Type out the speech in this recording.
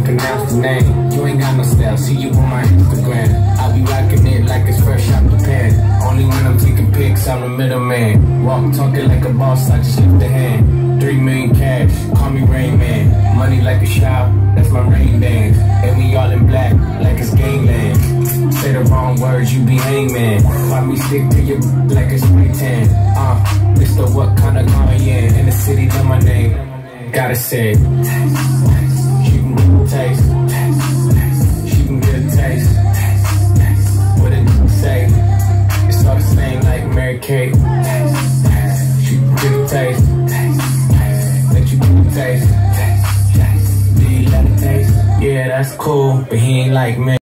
pronounce the name. You ain't got no style, see you on my Instagram. I be rocking it like it's fresh out the pan. Only when I'm taking pics, I'm the middleman. Walk talking like a boss, I just lift the hand. 3 million cash, call me Rain Man. Money like a shower, that's my rain band. And we all in black, like it's gangland. Say the wrong words, you be hangman. Why me stick to you like it's spray tan? Mr. What kind of car you in the city, know my name. Gotta say it. She can get a taste. She can get a taste. What did you say? It's all the same like Mary Kate. She can get a taste. Let you get a taste. Do you like a taste? Yeah, that's cool, but he ain't like me.